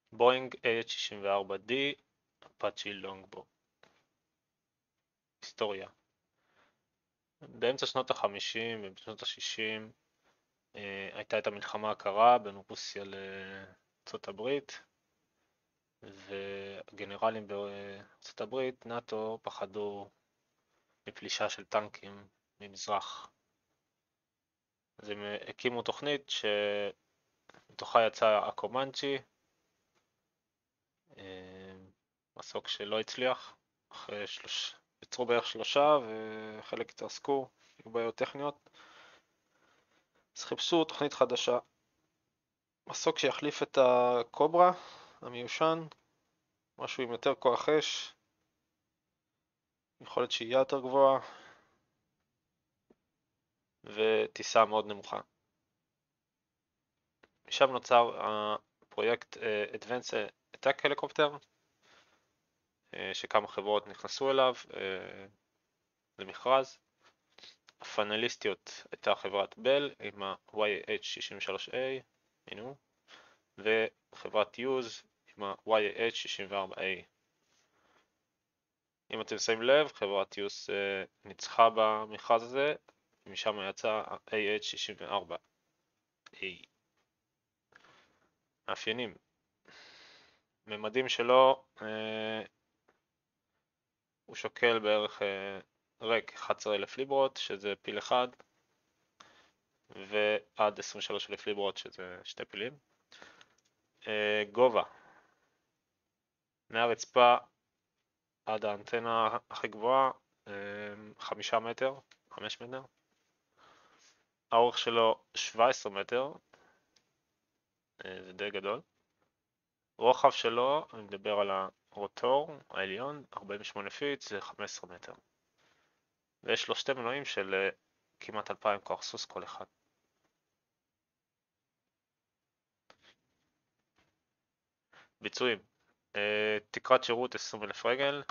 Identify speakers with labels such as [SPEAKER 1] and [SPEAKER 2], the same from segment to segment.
[SPEAKER 1] בואינג AH-64D, אפאצ'י לונגבו. היסטוריה. באמצע שנות ה-50 ובשנות ה-60 הייתה את המלחמה הקרה בין רוסיה לארצות הברית, והגנרלים בארצות הברית, נאט"ו, פחדו מפלישה של טנקים ממזרח. אז הם הקימו תוכנית שמתוכה יצא הקומנצ'י, מסוק שלא הצליח, יצרו בערך 3 וחלק התרסקו, היו בעיות טכניות. אז חיפשו תוכנית חדשה, מסוק שיחליף את הקוברה המיושן, משהו עם יותר כוח אש, יכולת שהייה יותר גבוהה וטיסה מאוד נמוכה. משם נוצר הפרויקט Advanced Attack Helicopter, שכמה חברות נכנסו אליו למכרז. הפאנליסטיות הייתה חברת בל עם ה-YH-63A, הנה, וחברת יוז עם ה-YH-64A. אם אתם שמים לב, חברת יוז ניצחה במכרז הזה, ומשם יצא ה-AH-64A. מאפיינים. ממדים שלו, הוא שוקל בערך ריק 11,000 ליברות, שזה פיל אחד, ועד 23,000 ליברות, שזה 2 פילים. גובה. מהרצפה עד האנטנה הכי גבוהה, 5 מטר, 5 מטר. האורך שלו 17 מטר, זה די גדול. רוחב שלו, אני מדבר על הרוטור העליון, 48 פיט, זה 15 מטר. ויש לו 2 מנועים של כמעט 2,000 כוח סוס כל אחד. ביצועים. תקרת שירות 20,000 רגל.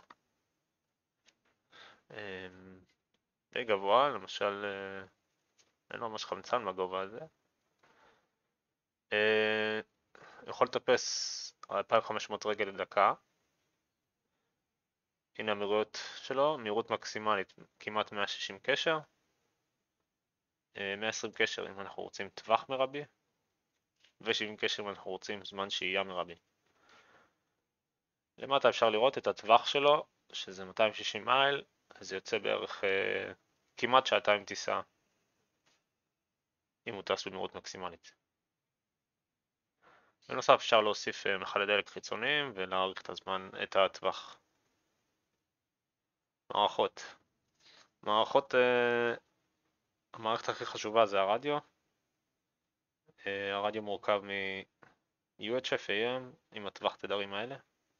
[SPEAKER 1] די גבוה, למשל אין ממש חמצן בגובה הזה. יכול לטפס 2,500 רגל לדקה. הנה המהירויות שלו, מהירות מקסימלית כמעט 160 קשר, 120 קשר אם אנחנו רוצים טווח מרבי, ו70 קשר אם אנחנו רוצים זמן שהייה מרבי. למטה אפשר לראות את הטווח שלו, שזה 260 מייל, אז זה יוצא בערך כמעט שעתיים טיסה, אם הוא טס במהירות מקסימלית. בנוסף אפשר להוסיף מכלי דלק חיצוניים ולהאריך את הזמן, את הטווח. מערכות, המערכת הכי חשובה זה הרדיו. הרדיו מורכב מ-UHF AM עם הטווח תדרים האלה,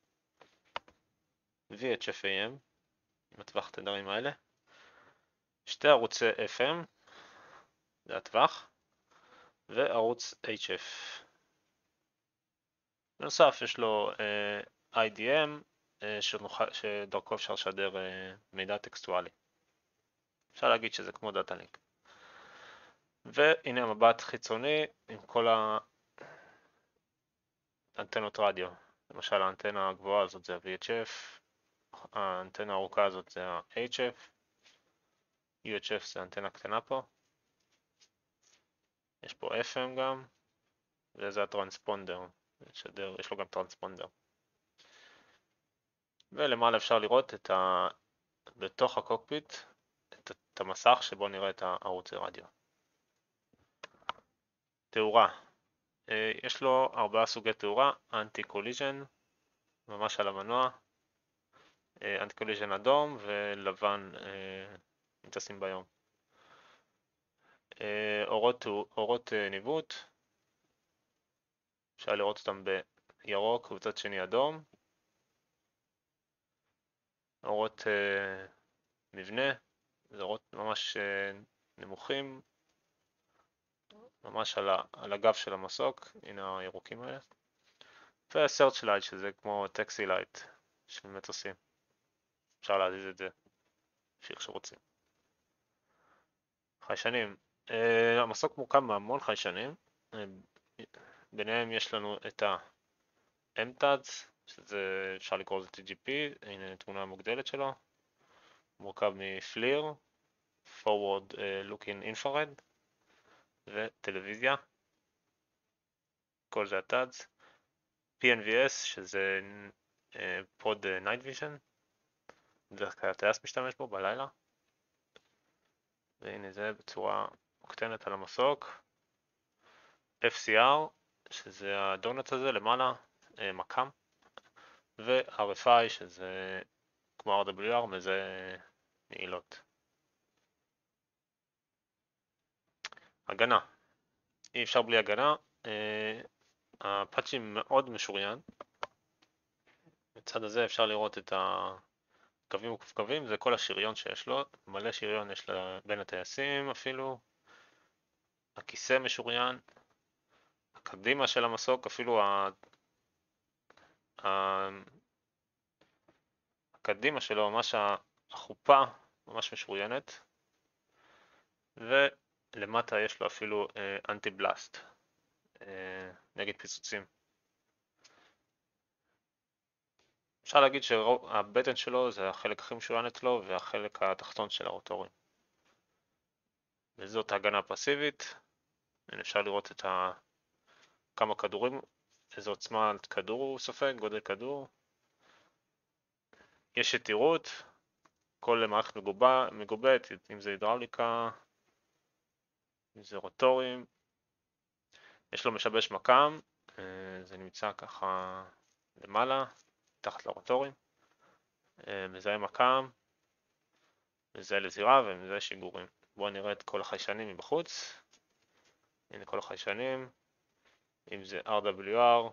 [SPEAKER 1] VHF AM עם הטווח תדרים האלה, 2 ערוצי FM, זה הטווח, וערוץ HF. בנוסף יש לו IDM שדרכו אפשר לשדר מידע טקסטואלי. אפשר להגיד שזה כמו דאטה לינק. והנה המבט חיצוני עם כל האנטנות רדיו. למשל האנטנה הגבוהה הזאת זה ה-VHF, האנטנה הארוכה הזאת זה ה-HF, UHF זה האנטנה קטנה פה, יש פה FM גם, וזה הטרנספונדר, יש לו גם טרנספונדר. ולמעלה אפשר לראות בתוך הקוקפיט את המסך שבו נראה את הערוצי רדיו. תאורה. יש לו 4 סוגי תאורה, אנטי קוליז'ן, ממש על המנוע, אנטי קוליז'ן אדום ולבן אם טסים ביום. אורות ניווט, אפשר לראות אותם בירוק ובצד שני אדום. אורות מבנה, זה אורות ממש נמוכים, ממש על הגב של המסוק, הנה הירוקים האלה. ו-search light שזה כמו טקסי לייט של מטוסים, אפשר להזיז את זה איך שרוצים. חיישנים, המסוק מורכב מהמון חיישנים, ביניהם יש לנו את MTADS, שזה אפשר לקרוא לזה TGP, הנה תמונה מוגדלת שלו, מורכב מפליר, forward looking infrared וטלוויזיה, כל זה ה-TADS, PNVS שזה pod night vision, בדרך כלל הטייס משתמש בו בלילה, והנה זה בצורה מוקטנת על המסוק, FCR שזה הדונט הזה למעלה, מקם, ו-RFI שזה כמו RWR מזה נעילות. הגנה, אי אפשר בלי הגנה, הפאצ'י מאוד משוריין, בצד הזה אפשר לראות את הקווים וקווים, זה כל השריון שיש לו, מלא שריון יש בין הטייסים אפילו, הכיסא משוריין, הקדימה של המסוק אפילו הקדימה שלו, ממש החופה ממש משוריינת, ולמטה יש לו אפילו אנטי בלאסט נגד פיצוצים. אפשר להגיד שהבטן שלו זה החלק הכי משוריין אצלו והחלק התחתון של הרוטורים. וזאת הגנה פסיבית, אפשר לראות את כמה כדורים, איזו עוצמה על כדור הוא סופג, גודל כדור. יש יתירות, כל מערכת מגובית, אם זה הידראוליקה, אם זה רוטורים. יש לו משבש מקם, זה נמצא ככה למעלה, תחת לרוטורים. מזהה מקם, מזהה לזירה ומזהה שיגורים. בואו נראה את כל החיישנים מבחוץ. הנה כל החיישנים, אם זה RWR,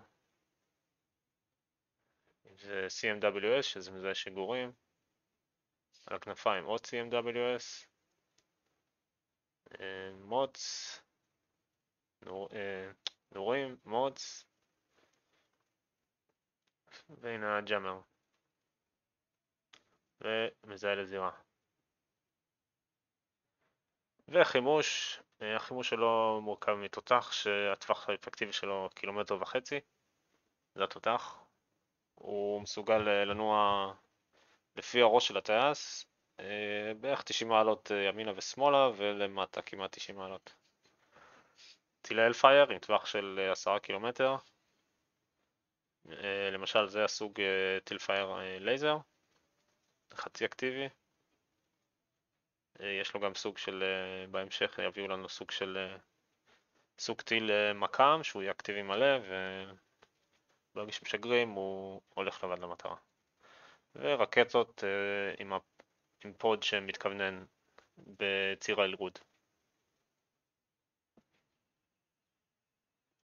[SPEAKER 1] אם זה CMWS שזה מזהה שיגורים, על הכנפיים עוד CMWS, מוץ, נורים, מוץ, והנה הג'אמר, ומזהה לזירה. וחימוש, החימוש שלו מורכב מתותח שהטווח האפקטיבי שלו 1.5 קילומטר, זה התותח. הוא מסוגל לנוע לפי הראש של הטייס, בערך 90 מעלות ימינה ושמאלה ולמטה כמעט 90 מעלות. טילי אלפייר עם טווח של 10 קילומטר, למשל זה הסוג טיל פייר לייזר, חצי אקטיבי. יש לו גם סוג של, בהמשך יביאו לנו סוג טיל מקם שהוא יהיה אקטיבי מלא וברגע שמשגרים הוא הולך לבד למטרה. ורקטות עם פוד שמתכוונן בציר האלרוד.